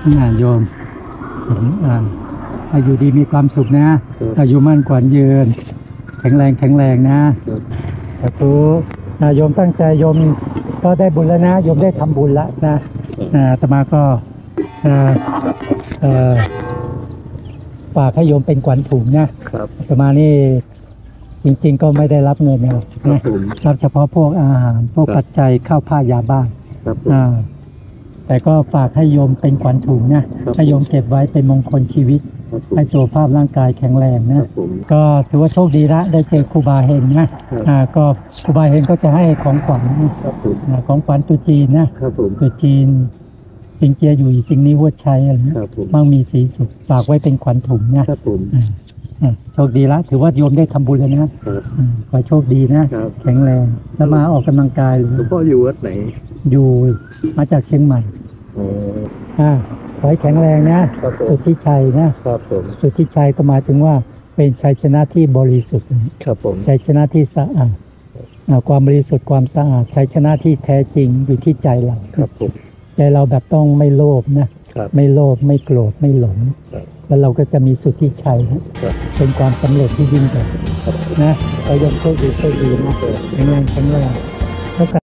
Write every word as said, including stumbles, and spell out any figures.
อ่าโยมอ่าอายุดีมีความสุขนะอายุมั่นขวัญยืนแข็งแรงแข็งแรงนะสาธุโยมตั้งใจโยมก็ได้บุญแล้วนะโยมได้ทำบุญแล้วนะอาตมาก็ฝากให้โยมเป็นขวัญถุงนะอาตมานี่จริงๆก็ไม่ได้รับเงินนะรับเฉพาะพวกอาหารพวกปัจจัยข้าวผ้ายาบ้านแต่ก็ฝากให้โยมเป็นขวัญถุงนะให้โยมเก็บไว้เป็นมงคลชีวิตให้สุขภาพร่างกายแข็งแรงนะก็ถือว่าโชคดีละได้เจอครูบาเฮงนะอ่าก็ครูบาเฮงก็จะให้ของขวัญของขวัญตุจีนนะตุจีนสิงเจียอยู่สิ่งนี้วัวชัยอะไรนะมั่งมีสีสุขฝากไว้เป็นขวัญถุงนะโชคดีละถือว่าโยมได้ทำบุญแล้วนะขอโชคดีนะแข็งแรงแล้วมาออกกำลังกายหรือหลวงพ่ออยู่วัดไหนอยู่มาจากเชียงใหม่อ่าขอให้แข็งแรงนะสุทธิชัยนะครับผมสุทธิชัยก็หมายถึงว่าเป็นชัยชนะที่บริสุทธิ์ครับผมชัยชนะที่สะอาดความบริสุทธิ์ความสะอาดชัยชนะที่แท้จริงอยู่ที่ใจเราครับผมใจเราแบบต้องไม่โลภนะไม่โลภไม่โกรธไม่หลงแล้วเราก็จะมีสุทธิชัยเป็นความสำเร็จที่ยิ่งใหญ่นะเรายกโชคดีโชคดีนะแข็งแรงแข็งแรง